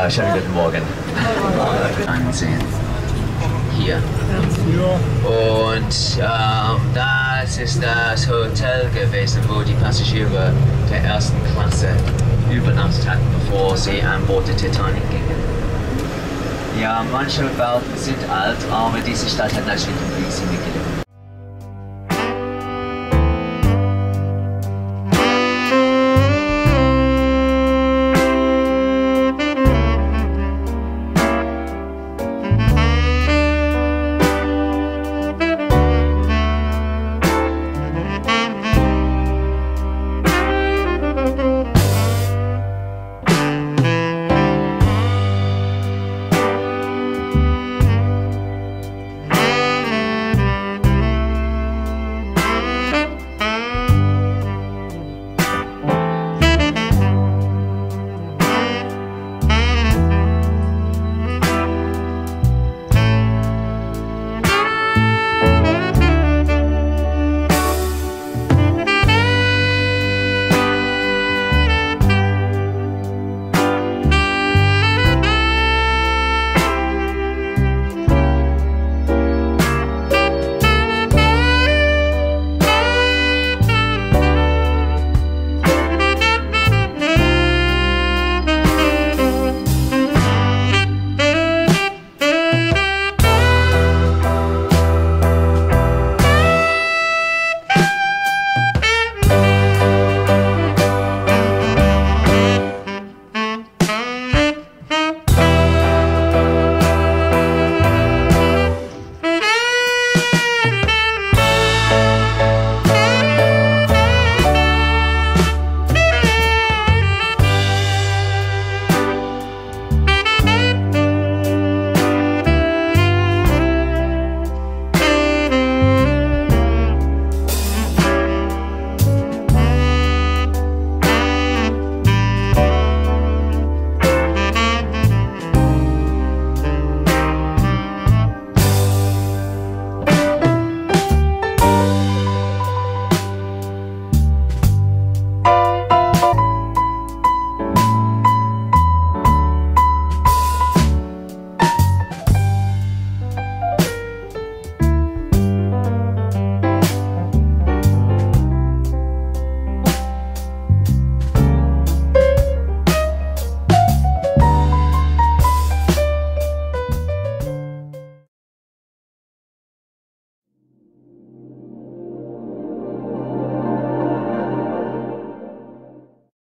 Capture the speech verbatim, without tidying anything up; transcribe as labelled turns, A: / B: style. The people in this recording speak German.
A: Ja, schönen guten Morgen. Ansehen. Hier. Und äh, das ist das Hotel gewesen, wo die Passagiere der ersten Klasse übernachtet hatten, bevor sie an Bord der Titanic gingen. Ja, manche Bauten sind alt, aber diese Stadt hat natürlich ein riesiges